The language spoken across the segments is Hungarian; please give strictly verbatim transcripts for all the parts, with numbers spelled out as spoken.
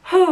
Hú.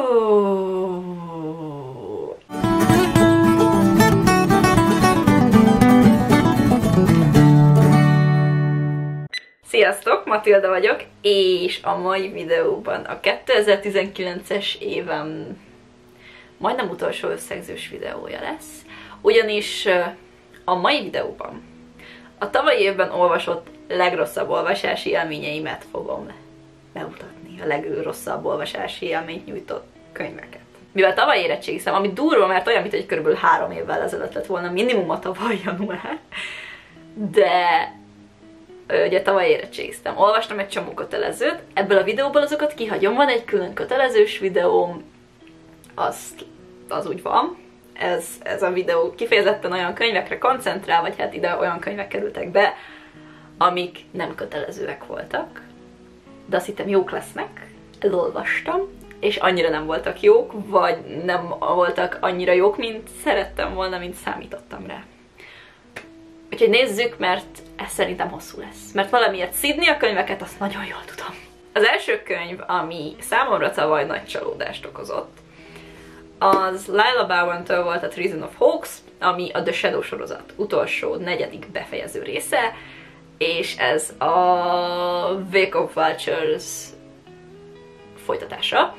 Sziasztok, Matilda vagyok, és a mai videóban a kétezer-tizenkilences évem majdnem utolsó összegzős videója lesz, ugyanis a mai videóban a tavalyi évben olvasott legrosszabb olvasási élményeimet fogom bemutatni, a legrosszabb olvasási élményt nyújtott könyveket. Mivel tavaly érettségiztem, ami durva, mert olyan, mint hogy körülbelül három évvel ezelőtt lett volna minimum a tavaly január, de ugye tavaly érettségiztem. Olvastam egy csomó kötelezőt, ebből a videóból azokat kihagyom, van egy külön kötelezős videóm, az, az úgy van. Ez, ez a videó kifejezetten olyan könyvekre koncentrál, vagy hát ide olyan könyvek kerültek be, amik nem kötelezőek voltak, de azt hittem jók lesznek, elolvastam, és annyira nem voltak jók, vagy nem voltak annyira jók, mint szerettem volna, mint számítottam rá. Úgyhogy nézzük, mert ez szerintem hosszú lesz. Mert valamiért szidni a könyveket, azt nagyon jól tudom. Az első könyv, ami számomra tavaly nagy csalódást okozott, az Lila Bowen-től volt a Treason of Hoax, ami a The Shadow sorozat utolsó, negyedik befejező része, és ez a Wake of Vultures folytatása.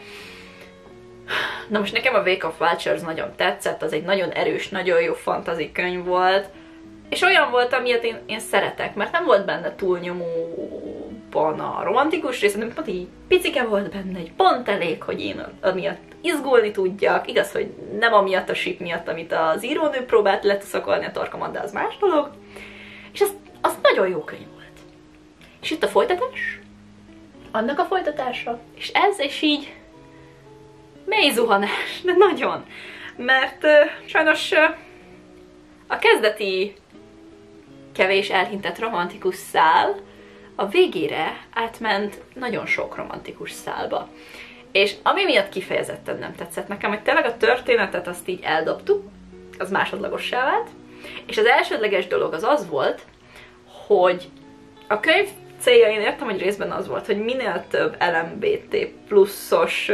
Na most nekem a Wake of Vultures nagyon tetszett, az egy nagyon erős, nagyon jó fantasy könyv volt, és olyan volt, amilyet én, én szeretek, mert nem volt benne túlnyomóban a romantikus rész, hanem pont így picike volt benne, egy pont elég, hogy én amiatt izgulni tudjak. Igaz, hogy nem amiatt a ship miatt, amit az írónő próbált letuszakolni a torkomon, de az más dolog. És az, az nagyon jó könyv volt. És itt a folytatás, annak a folytatása, és ez, és így mély zuhanás, de nagyon. Mert uh, sajnos uh, a kezdeti kevés elhintett romantikus szál a végére átment nagyon sok romantikus szálba. És ami miatt kifejezetten nem tetszett nekem, hogy tényleg a történetet azt így eldobtuk, az másodlagossá vált, és az elsődleges dolog az az volt, hogy a könyv célja, én értem, hogy részben az volt, hogy minél több el em bé té pluszos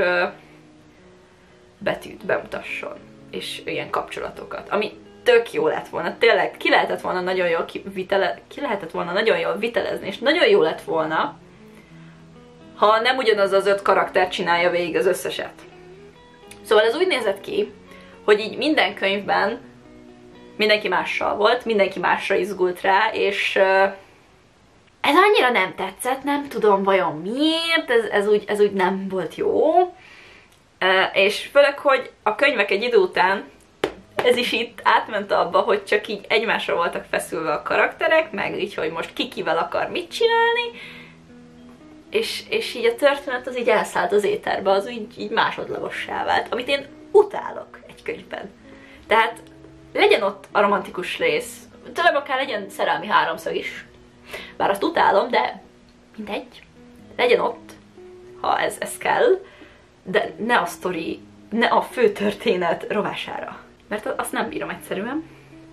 betűt bemutasson, és ilyen kapcsolatokat, ami tök jó lett volna, tényleg ki lehetett volna nagyon jól vitele, ki lehetett volna nagyon jól vitelezni, és nagyon jó lett volna, ha nem ugyanaz az öt karakter csinálja végig az összeset. Szóval ez úgy nézett ki, hogy így minden könyvben mindenki mással volt, mindenki másra izgult rá, és uh, ez annyira nem tetszett, nem tudom vajon miért, ez, ez, úgy, ez úgy nem volt jó. Uh, és főleg, hogy a könyvek egy idő után ez is itt átment abba, hogy csak így egymásra voltak feszülve a karakterek, meg így, hogy most ki kivel akar mit csinálni, és, és így a történet az így elszállt az éterbe, az így, így másodlagossá vált, amit én utálok egy könyvben. Tehát legyen ott a romantikus rész, tőlem akár legyen szerelmi háromszög is, bár azt utálom, de mindegy, legyen ott, ha ez, ez kell, de ne a sztori, ne a fő történet rovására. Mert azt nem bírom egyszerűen.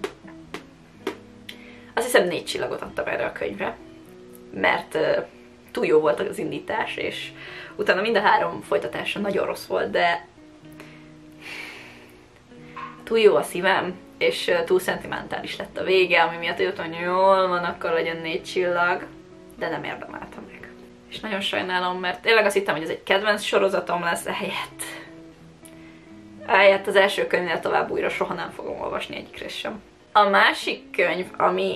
Azt hiszem négy csillagot adtam erre a könyvre, mert uh, túl jó volt az indítás, és utána mind a három folytatása nagyon rossz volt, de túl jó a szívem, és uh, túl szentimentális lett a vége, ami miatt jöttem, hogy jól van, akkor legyen négy csillag, de nem érdemeltem meg. És nagyon sajnálom, mert tényleg azt hittem, hogy ez egy kedvenc sorozatom lesz, ehelyett. Ehelyett az első könyvnél tovább újra soha nem fogom olvasni egyik részt sem. A másik könyv, ami,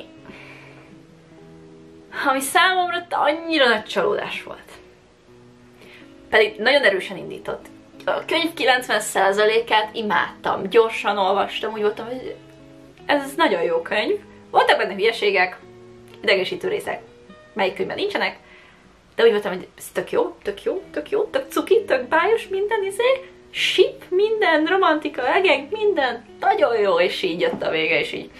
ami számomra annyira nagy csalódás volt. Pedig nagyon erősen indított. A könyv kilencven százalékát imádtam, gyorsan olvastam, úgy voltam, hogy ez nagyon jó könyv. Voltak benne hülyeségek, idegesítő részek, melyik könyvben nincsenek, de úgy voltam, hogy ez tök jó, tök jó, tök jó, tök cuki, tök bájos, minden izé, ship, minden, romantika, legeng, minden, nagyon jó, és így jött a vége, és így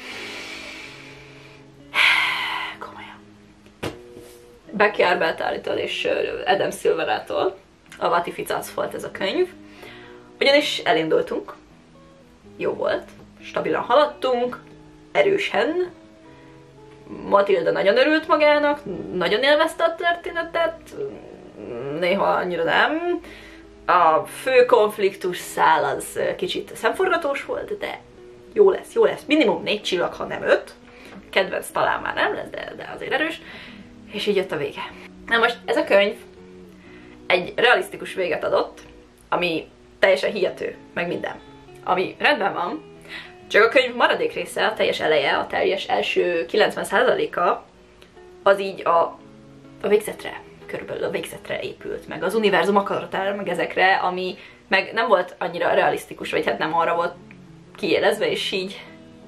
komolyan. Becky Arbeltálitól és Adam Silverától, a What If It's Us volt ez a könyv, ugyanis elindultunk, jó volt, stabilan haladtunk, erősen, Matilda nagyon örült magának, nagyon élvezte a történetet, néha annyira nem, a fő konfliktus szál az kicsit szemforgatós volt, de jó lesz, jó lesz. Minimum négy csillag, ha nem öt. Kedvenc talán már nem lesz, de, de azért erős. És így jött a vége. Na most ez a könyv egy realisztikus véget adott, ami teljesen hihető, meg minden. Ami rendben van, csak a könyv maradék része, a teljes eleje, a teljes első kilencven százaléka az így a, a végzetre, körülbelül a végzetre épült, meg az univerzum akaratára, meg ezekre, ami meg nem volt annyira realisztikus, vagy hát nem arra volt kiélezve, és így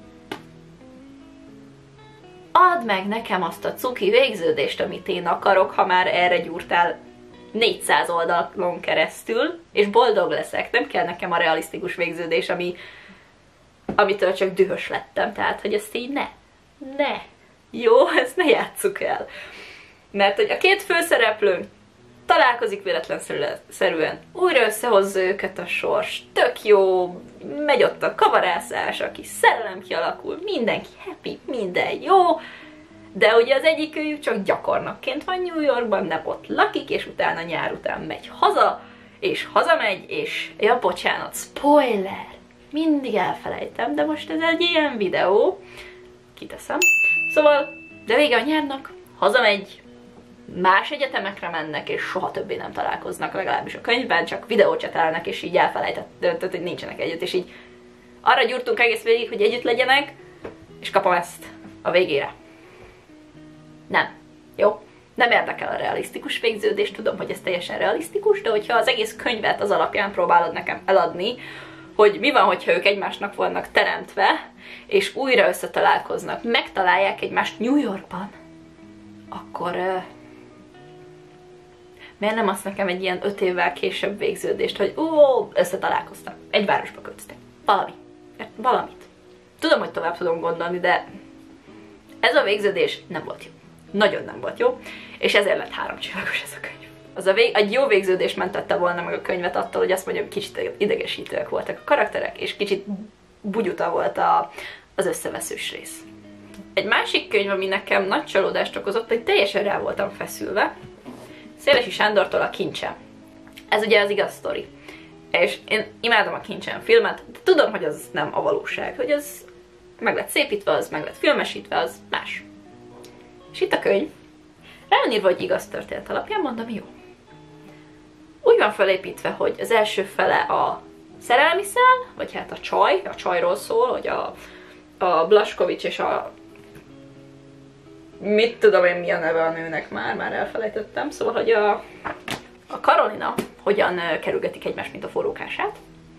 add meg nekem azt a cuki végződést, amit én akarok, ha már erre gyúrtál négyszáz oldalon keresztül, és boldog leszek. Nem kell nekem a realisztikus végződés, ami, amitől csak dühös lettem. Tehát, hogy ezt így ne, ne. Jó, ezt ne játsszuk el. Mert hogy a két főszereplő találkozik véletlenszerűen, újra összehozza őket a sors, tök jó, megy ott a kavarászás, aki szerelem kialakul, mindenki happy, minden jó, de ugye az egyik őjük csak gyakornokként van New Yorkban, nem ott lakik, és utána nyár után megy haza, és hazamegy, és ja, bocsánat, spoiler, mindig elfelejtem, de most ez egy ilyen videó, kiteszem. Szóval, de vége a nyárnak, hazamegy, más egyetemekre mennek, és soha többé nem találkoznak, legalábbis a könyvben, csak videócsetelnek, és így elfelejtett, tehát, hogy nincsenek együtt, és így arra gyúrtunk egész végig, hogy együtt legyenek, és kapom ezt a végére. Nem. Jó? Nem érdekel a realisztikus végződés, tudom, hogy ez teljesen realisztikus, de hogyha az egész könyvet az alapján próbálod nekem eladni, hogy mi van, hogyha ők egymásnak vannak teremtve, és újra összetalálkoznak, megtalálják egymást New Yorkban, akkor uh, miért nem adsz nekem egy ilyen öt évvel később végződést, hogy ó, összetalálkoztak, egy városba költöztek. Valami. Valamit. Tudom, hogy tovább tudom gondolni, de ez a végződés nem volt jó. Nagyon nem volt jó, és ezért lett három csillagos ez a könyv. Az a vég, egy jó végződés mentette volna meg a könyvet attól, hogy azt mondjam, hogy kicsit idegesítőek voltak a karakterek, és kicsit bugyuta volt a, az összeveszős rész. Egy másik könyv, ami nekem nagy csalódást okozott, hogy teljesen rá voltam feszülve, Szélesi Sándortól a Kincsem. Ez ugye az igaz sztori. És én imádom a Kincsem filmet, de tudom, hogy az nem a valóság, hogy az meg lett szépítve, az meg lett filmesítve, az más. És itt a könyv, rá van írva, hogy igaz történet alapján, mondom, jó. Úgy van felépítve, hogy az első fele a szerelmi szál, vagy hát a csaj, a csajról szól, hogy a, a Blaskovich és a mit tudom én, mi a neve a nőnek már, már elfelejtettem, szóval, hogy a, a Karolina hogyan kerülgetik egymást, mint a forrókását.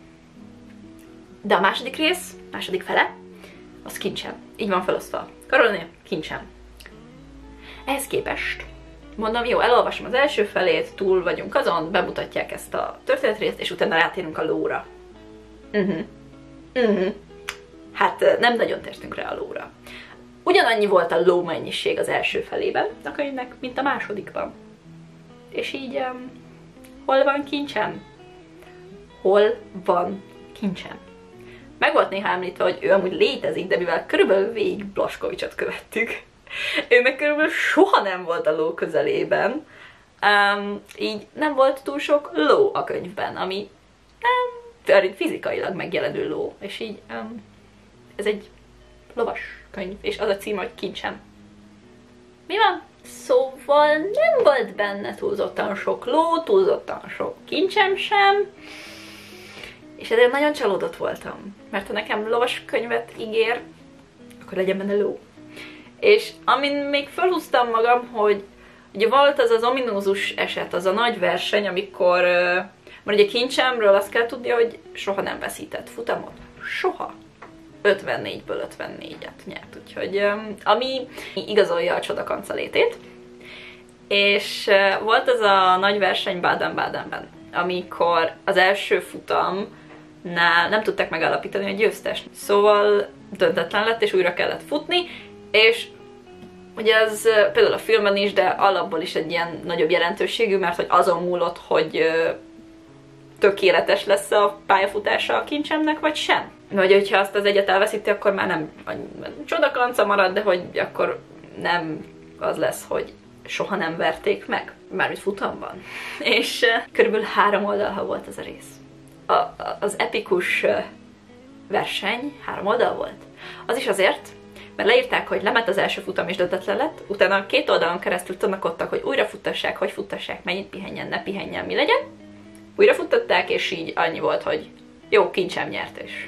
De a második rész, második fele, az Kincsem. Így van felosztva. Karolina, Kincsem. Ehhez képest, mondom, jó, elolvasom az első felét, túl vagyunk azon, bemutatják ezt a történetrészt, és utána rátérünk a lóra. Uh-huh. Uh-huh. Hát nem nagyon tértünk rá a lóra. Ugyanannyi volt a ló mennyiség az első felében a könyvnek, mint a másodikban. És így, um, hol van Kincsem? Hol van Kincsem? Meg volt néha említve, hogy ő amúgy létezik, de mivel körülbelül végig Blaskovicsot követtük, őnek körülbelül soha nem volt a ló közelében, um, így nem volt túl sok ló a könyvben, ami nem fizikailag megjelenő ló, és így um, ez egy lovas könyv, és az a címe, hogy Kincsem. Mi van? Szóval nem volt benne túlzottan sok ló, túlzottan sok kincsem sem, és ezért nagyon csalódott voltam, mert ha nekem lovas könyvet ígér, akkor legyen benne ló. És amin még felhúztam magam, hogy ugye volt az az ominózus eset, az a nagy verseny, amikor, mert ugye Kincsemről azt kell tudni, hogy soha nem veszített futamot. Soha. ötvennégyből ötvennégyet nyert, úgyhogy ami igazolja a csodakanca létét. És volt ez a nagy verseny Baden-Badenben, amikor az első futamnál nem tudták megállapítani a győztest. Szóval döntetlen lett, és újra kellett futni, és ugye ez például a filmben is, de alapból is egy ilyen nagyobb jelentőségű, mert hogy azon múlott, hogy tökéletes lesz a pályafutása a Kincsemnek, vagy sem. Vagy hogyha azt az egyet elveszíti, akkor már nem csodakanca marad, de hogy akkor nem az lesz, hogy soha nem verték meg, mármint futamban. És uh, körülbelül három oldal volt ez a rész. A, a, az epikus uh, verseny három oldal volt. Az is azért, mert leírták, hogy lement az első futam és döntetlen lett, utána két oldalon keresztül tanakodtak, hogy újra futtassák, hogy futtassák, mennyit pihenjen, ne pihenjen, mi legyen. Újra futtatták, és így annyi volt, hogy jó, kincsem nyert, és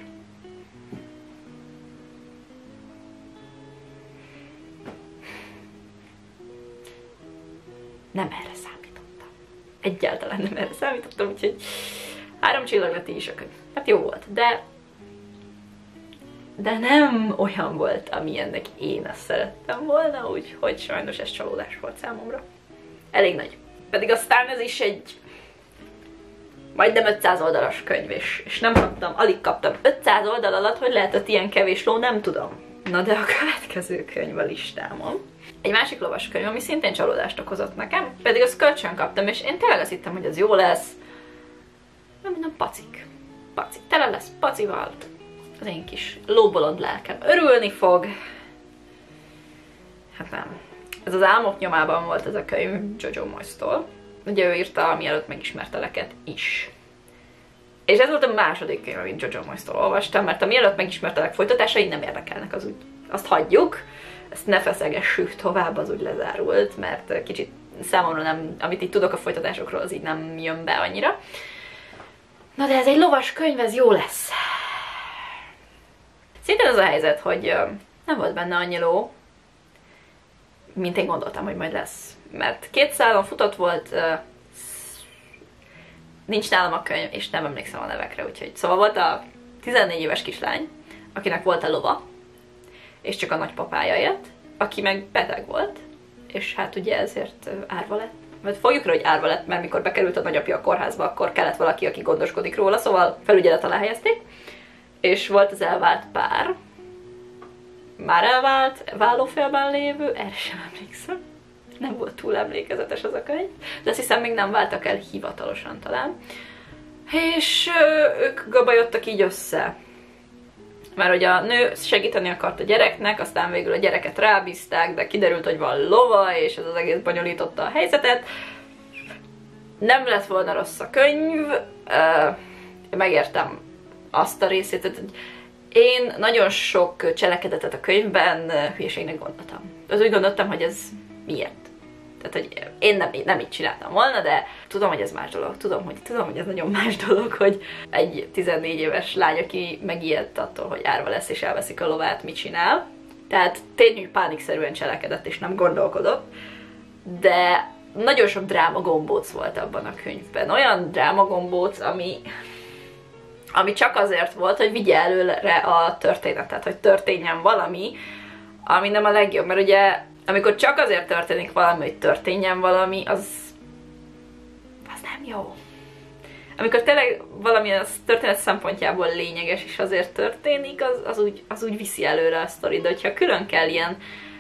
nem erre számítottam. Egyáltalán nem erre számítottam, úgyhogy három csillag lett így is a könyv. Hát jó volt, de de nem olyan volt, amilyennek én ezt szerettem volna, úgyhogy sajnos ez csalódás volt számomra. Elég nagy. Pedig aztán ez is egy majdnem ötszáz oldalas könyv, és, és nem kaptam, alig kaptam ötszáz oldal alatt, hogy lehetett ilyen kevés ló, nem tudom. Na de a következő könyv a listámon. Egy másik lovas könyv, ami szintén csalódást okozott nekem, pedig azt kölcsön kaptam, és én tényleg azt hittem, hogy ez jó lesz. Nem mondom, pacik. Pacik. Tele lesz pacival. Az én kis lóbolond lelkem örülni fog. Hát nem. Ez az Álmok nyomában volt ez a könyv Jojo Moyes-tól. Ugye ő írta Mielőtt megismerteleket is. És ez volt a második könyv, amit Jojo Moyes-tól olvastam, mert a Mielőtt megismertelek folytatásai nem érdekelnek, az úgy. Azt hagyjuk, ezt ne feszegessük tovább, az úgy lezárult, mert kicsit számomra nem, amit így tudok a folytatásokról, az így nem jön be annyira. Na de ez egy lovas könyv, ez jó lesz. Szintén az a helyzet, hogy nem volt benne annyi ló, mint én gondoltam, hogy majd lesz. Mert két szálon futott volt, nincs nálam a könyv, és nem emlékszem a nevekre, úgyhogy. Szóval volt a tizennégy éves kislány, akinek volt a lova, és csak a nagypapája élt, aki meg beteg volt, és hát ugye ezért árva lett. Mert fogjuk rá, hogy árva lett, mert mikor bekerült a nagyapja a kórházba, akkor kellett valaki, aki gondoskodik róla, szóval felügyelet alá helyezték. És volt az elvált pár, már elvált, vállófélben lévő, erre sem emlékszem. Nem volt túl emlékezetes az a könyv, de azt hiszem még nem váltak el hivatalosan talán. És ö, ők gabajodtak így össze. Mert hogy a nő segíteni akart a gyereknek, aztán végül a gyereket rábízták, de kiderült, hogy van lova, és ez az egész bonyolította a helyzetet. Nem lett volna rossz a könyv, ö, megértem azt a részét, hogy én nagyon sok cselekedetet a könyvben hülyeségnek gondoltam. Az úgy gondoltam, hogy ez miért. Tehát, hogy én nem, nem így csináltam volna, de tudom, hogy ez más dolog. Tudom, hogy, tudom, hogy ez nagyon más dolog, hogy egy tizennégy éves lány, aki megijedt attól, hogy árva lesz és elveszik a lovát, mit csinál. Tehát tényleg pánikszerűen cselekedett és nem gondolkodott, de nagyon sok drámagombóc volt abban a könyvben. Olyan drámagombóc, ami... ami csak azért volt, hogy vigye előre a történetet, hogy történjen valami, ami nem a legjobb, mert ugye amikor csak azért történik valami, hogy történjen valami, az, az nem jó. Amikor tényleg valami az történet szempontjából lényeges, és azért történik, az, az, úgy, az úgy viszi előre a sztorit, de hogyha külön kell ilyen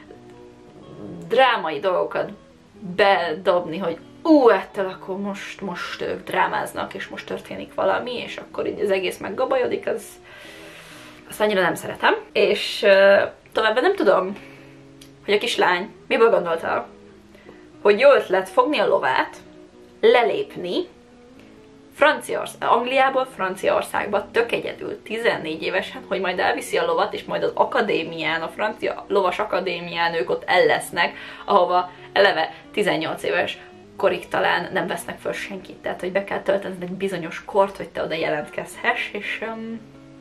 drámai dolgokat bedobni, hogy ú, ettől akkor most, most ők drámáznak, és most történik valami, és akkor így az egész meggabajodik, az azt annyira nem szeretem. És uh, továbbá nem tudom, hogy a kislány miből gondolta, hogy jó ötlet fogni a lovát, lelépni Franciaország, Angliából Franciaországba tök egyedül, tizennégy évesen, hogy majd elviszi a lovat, és majd az akadémián, a francia lovas akadémián ők ott el lesznek, ahova eleve tizennyolc éves korig talán nem vesznek föl senkit, tehát hogy be kell töltened egy bizonyos kort, hogy te oda jelentkezhess, és um,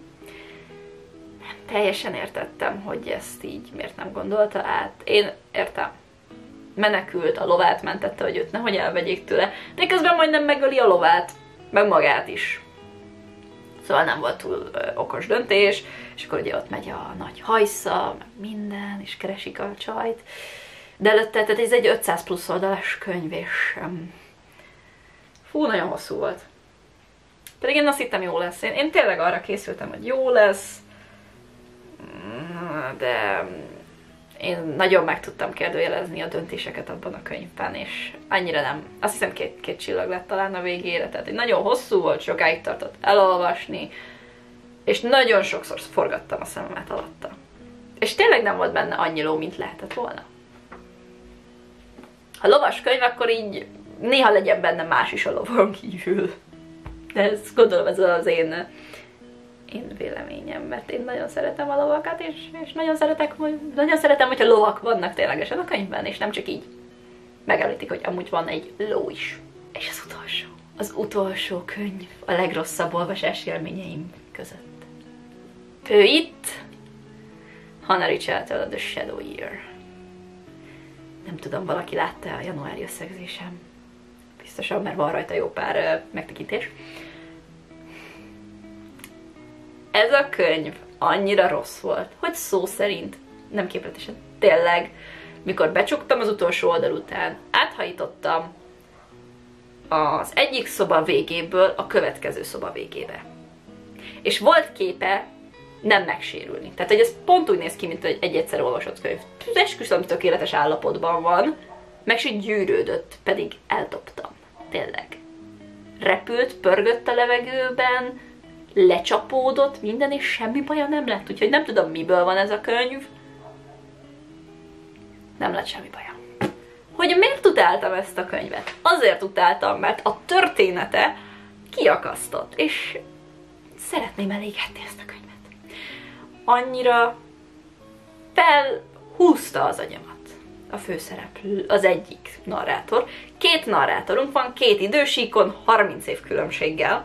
nem teljesen értettem, hogy ezt így miért nem gondolta át. Én értem. Menekült, a lovát mentette, hogy őt nehogy elvegyék tőle, de közben majdnem megöli a lovát, meg magát is. Szóval nem volt túl ö, okos döntés, és akkor ugye ott megy a nagy hajsza, meg minden, és keresik a csajt. De előtte, tehát ez egy ötszáz plusz oldalas könyv, és um, fú, nagyon hosszú volt. Pedig én azt hittem, jó lesz. Én, én tényleg arra készültem, hogy jó lesz, de én nagyon meg tudtam kérdőjelezni a döntéseket abban a könyvben, és annyira nem. Azt hiszem két, két csillag lett talán a végére, tehát egy nagyon hosszú volt, sokáig tartott elolvasni, és nagyon sokszor forgattam a szememet alatta. És tényleg nem volt benne annyi ló, mint lehetett volna. ha lovas könyv, akkor így néha legyen benne más is a lovon kívül. De ez, gondolom, ez az én, én véleményem, mert én nagyon szeretem a lovakat, és, és nagyon, szeretek, nagyon szeretem, hogyha lovak vannak ténylegesen a könyvben, és nem csak így megemlítik, hogy amúgy van egy ló is. És az utolsó. Az utolsó könyv a legrosszabb olvasás élményeim között. Ő itt, Hannah Richardtől, The Shadow Year. Nem tudom, valaki látta a januári összegzésem. Biztosan, mert van rajta jó pár uh, megtekintés. Ez a könyv annyira rossz volt, hogy szó szerint, nem képletesen, tényleg, mikor becsuktam az utolsó oldal után, áthajítottam az egyik szoba végéből a következő szoba végébe. És volt képe nem megsérülni. Tehát, hogy ez pont úgy néz ki, mint egy, egy egyszer olvasott könyv. Esküszöm, tökéletes állapotban van, meg se gyűrődött, pedig eldobtam. Tényleg. Repült, pörgött a levegőben, lecsapódott minden, és semmi baja nem lett. Úgyhogy nem tudom, miből van ez a könyv. Nem lett semmi baja. Hogy miért utáltam ezt a könyvet? Azért utáltam, mert a története kiakasztott, és szeretném elégetni ezt a könyvet. Annyira felhúzta az agyamat a főszereplő, az egyik narrátor. Két narrátorunk van, két idősíkon, harminc év különbséggel.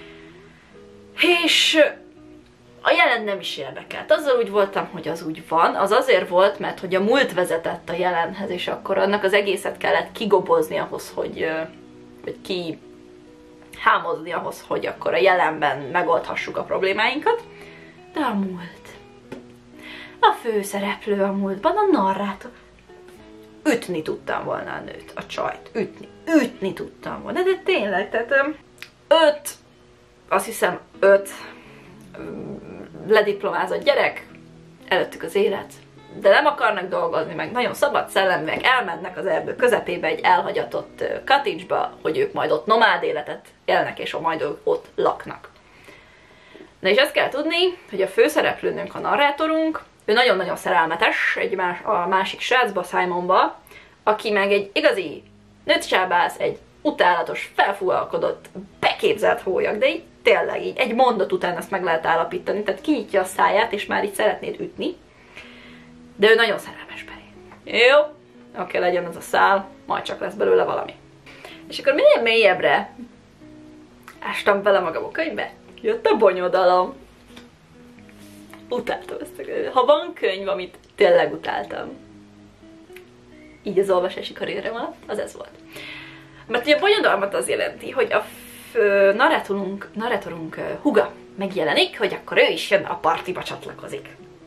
És a jelen nem is érdekelt. Azzal úgy voltam, hogy az úgy van. Az azért volt, mert hogy a múlt vezetett a jelenhez, és akkor annak az egészet kellett kigobozni ahhoz, hogy, hogy ki hámozni ahhoz, hogy akkor a jelenben megoldhassuk a problémáinkat. De a múlt. A főszereplő a múltban, a narrátor. Ütni tudtam volna a nőt, a csajt. Ütni. Ütni tudtam volna. De tényleg, tehát öt, azt hiszem öt lediplomázott gyerek, előttük az élet, de nem akarnak dolgozni, meg nagyon szabad szelleműek, elmennek az erdő közepébe egy elhagyatott cottage-ba, hogy ők majd ott nomád életet élnek, és majd ők ott laknak. Na és azt kell tudni, hogy a főszereplőnünk, a narrátorunk, ő nagyon-nagyon szerelmetes egy más, a másik srácba, Simonba, aki meg egy igazi nőcsábász, egy utálatos, felfúvalkodott, beképzelt hólyag, de így tényleg így egy mondat után ezt meg lehet állapítani, tehát kinyitja a száját, és már így szeretnéd ütni, de ő nagyon szerelmes belé. Jó, oké, legyen az a szál, majd csak lesz belőle valami. És akkor minél mélyebbre ástam bele magam a könyvbe, jött a bonyodalom. Utáltam ezt a könyvet. Ha van könyv, amit tényleg utáltam, így az olvasási karrierem alatt, az ez volt. Mert ugye a bonyodalmat az jelenti, hogy a narrátorunk, narrátorunk húga megjelenik, hogy akkor ő is jön, a partiba csatlakozik.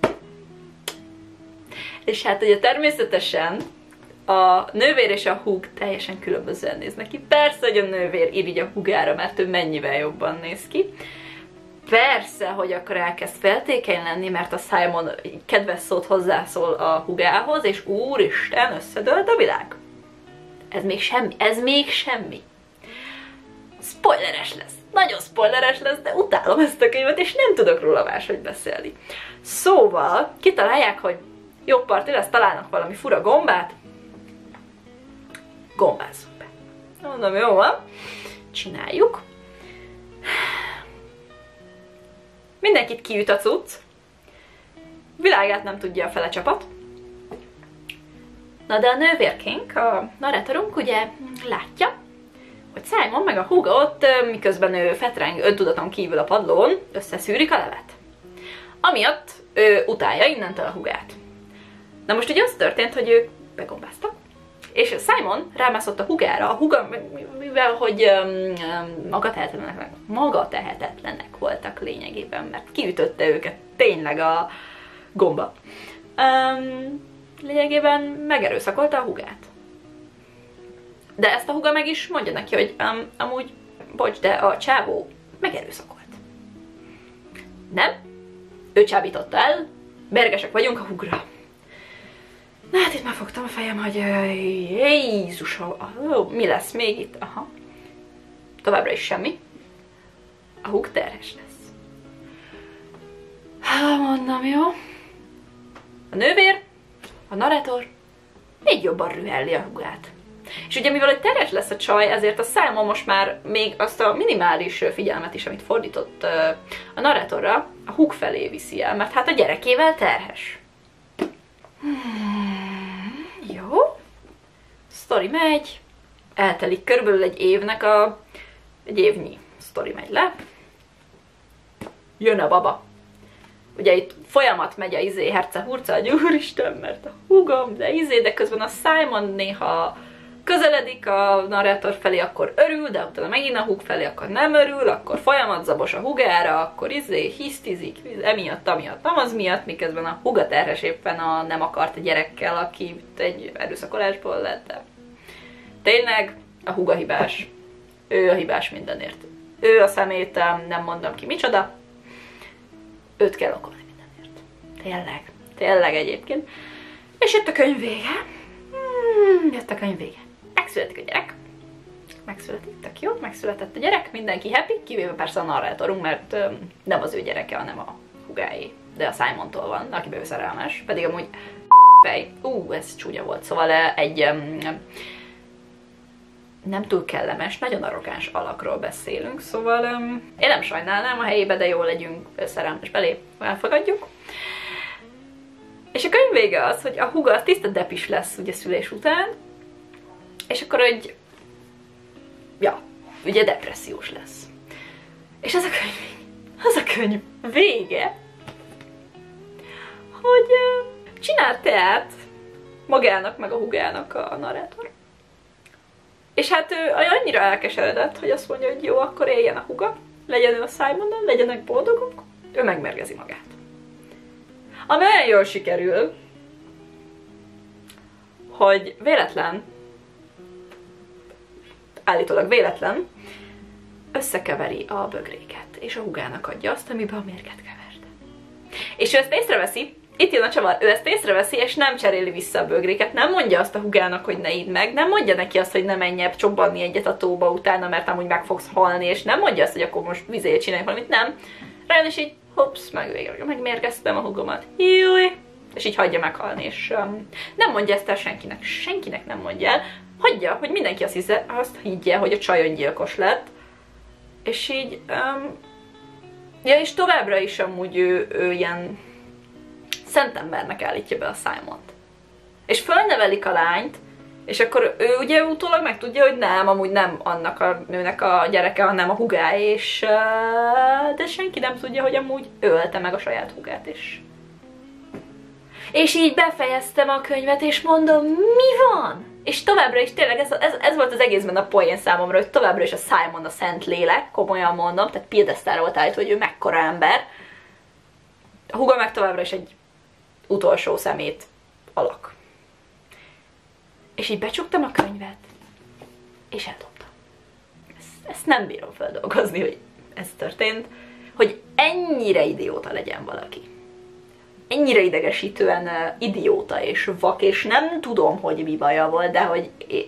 És hát ugye természetesen a nővér és a húg teljesen különbözően néznek ki. Persze, hogy a nővér irigy a húgára, mert ő mennyivel jobban néz ki. Persze, hogy akkor elkezd feltékeny lenni, mert a Simon kedves szót hozzászól a húgához, és úristen, összedőlt a világ. Ez még semmi, ez még semmi. Spoileres lesz. Nagyon spoileres lesz, de utálom ezt a könyvet, és nem tudok róla máshogy beszélni. Szóval kitalálják, hogy jobb parti lesz, találnak valami fura gombát, gombázzuk be. Mondom, jó van, csináljuk. Mindenkit kiüt a cucc, világát nem tudja a fele csapat. Na de a nővérkénk, a narrátorunk ugye látja, hogy Simon meg a húga ott, miközben ő fetreng öntudaton kívül a padlón, összeszűrik a levet. Amiatt ő utálja innentől a húgát. Na most ugye az történt, hogy ők begombáztak, és Simon rámászott a húgára, a húga, mivel hogy um, maga, tehetetlenek, maga tehetetlenek voltak lényegében, mert kiütötte őket tényleg a gomba. Um, lényegében megerőszakolta a húgát. De ezt a húga meg is mondja neki, hogy um, amúgy, bocs, de a csávó megerőszakolt. Nem? Ő csábította el, bergesek vagyunk a húgra. Na hát itt megfogtam a fejem, hogy Jézus, mi lesz még itt? Aha. Továbbra is semmi. A húg terhes lesz. Hát mondom, jó. A nővér, a narrátor még jobban rühelli a húgát. És ugye mivel hogy terhes lesz a csaj, ezért a Simon most már még azt a minimális figyelmet is, amit fordított a narrátorra, a húg felé viszi el, mert hát a gyerekével terhes. Hmm, jó. Sztori megy. Eltelik körülbelül egy évnek a... egy évnyi sztori megy le. Jön a baba. Ugye itt folyamat megy a izé herce-hurca, hogy úristen, mert a húgom, de izé, de közben a Simon néha közeledik a narrátor felé, akkor örül, de utána megint a húg felé, akkor nem örül, akkor folyamat zabos a húgára, akkor izé hisztizik, emiatt, amiatt, nem az miatt, miközben a húga terhes éppen a nem akart a gyerekkel, aki egy erőszakolásból lett, de tényleg a húga hibás. Ő a hibás mindenért. Ő a szemétem, nem mondom ki micsoda. Őt kell okolni mindenért. Tényleg. Tényleg egyébként. És jött a könyv vége. Hmm, jött a könyv vége. Megszületik a gyerek. Megszületik, tök jó. Megszületett a gyerek. Mindenki happy, kivéve persze a narrátorunk, mert um, nem az ő gyereke, hanem a hugáé. De a Simontól van, akiben ő szerelmes. Pedig amúgy fej. Ú, ez csúnya volt. Szóval egy... Um, nem túl kellemes, nagyon arrogáns alakról beszélünk, szóval um, én nem sajnálnám a helyébe, de jól legyünk szerelmes belé, elfogadjuk. És a könyv vége az, hogy a húga tiszta depis lesz ugye szülés után, és akkor egy, ja, ugye depressziós lesz. És az a könyv, az a könyv vége, hogy uh, csinál teát magának meg a húgának a narrátor. És hát ő annyira elkeseredett, hogy azt mondja, hogy jó, akkor éljen a húga, legyen ő a Simonnal, legyenek boldogok, ő megmérgezi magát. Ami olyan jól sikerül, hogy véletlen, állítólag véletlen, összekeveri a bögréket, és a húgának adja azt, amiben a mérget kevert. És ő ezt észreveszi, itt jön a csavar, ő ezt észreveszi, és nem cseréli vissza a bögréket, nem mondja azt a húgának, hogy ne idd meg, nem mondja neki azt, hogy ne menj el csobbanni egyet a tóba utána, mert amúgy meg fogsz halni, és nem mondja azt, hogy akkor most vizét csinálj valamit, nem. Rájön, és így, hopsz, meg, megmérgeztem a húgomat, júj, és így hagyja meghalni, és um, nem mondja ezt el senkinek, senkinek nem mondja el, hagyja, hogy mindenki azt, hisze, azt higgye, hogy a csaj öngyilkos lett, és így, um, ja, és továbbra is amúgy ő, ő ilyen szentembernek állítja be a Simont. És fölnevelik a lányt, és akkor ő ugye utólag megtudja, hogy nem, amúgy nem annak a nőnek a gyereke, hanem a húgá, és de senki nem tudja, hogy amúgy ő ölte meg a saját húgát is. És így befejeztem a könyvet, és mondom, mi van? És továbbra is tényleg ez, ez, ez volt az egészben a poén számomra, hogy továbbra is a Simon a szent lélek, komolyan mondom, tehát piedesztára volt állítva, hogy ő mekkora ember. A húga meg továbbra is egy utolsó szemét alak. És így becsuktam a könyvet, és eldobtam. Ezt, ezt nem bírom feldolgozni, hogy ez történt, hogy ennyire idióta legyen valaki. Ennyire idegesítően uh, idióta és vak, és nem tudom, hogy mi baja volt, de hogy... É...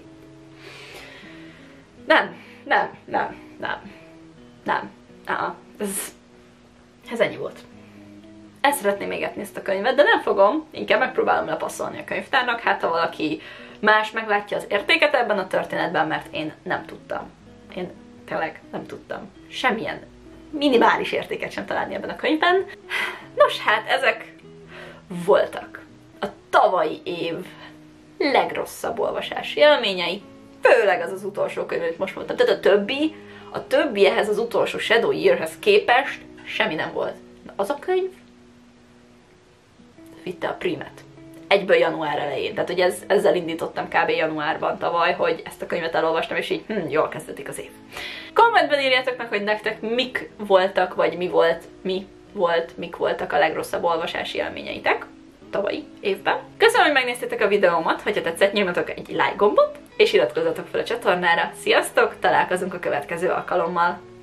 Nem, nem, nem, nem, nem, uh-uh. ez, ez ennyi volt. Ezt szeretném égetni ezt a könyvet, de nem fogom, inkább megpróbálom lepasszolni a könyvtárnak, hát ha valaki más meglátja az értéket ebben a történetben, mert én nem tudtam. Én tényleg nem tudtam semmilyen minimális értéket sem találni ebben a könyvben. Nos hát, ezek voltak a tavalyi év legrosszabb olvasási élményei, főleg az az utolsó könyv, amit most mondtam. Tehát a többi, a többi ehhez az utolsó Shadow Yearhez képest semmi nem volt. Na, az a könyv vitte a prímet. Egyből január elején. Tehát, hogy ez, ezzel indítottam kb. Januárban tavaly, hogy ezt a könyvet elolvastam, és így hm, jól kezdődik az év. Kommentben írjátok meg, hogy nektek mik voltak, vagy mi volt, mi volt, mik voltak a legrosszabb olvasási élményeitek tavalyi évben. Köszönöm, hogy megnéztétek a videómat, hogyha tetszett, nyomjatok egy like gombot, és iratkozzatok fel a csatornára. Sziasztok, találkozunk a következő alkalommal!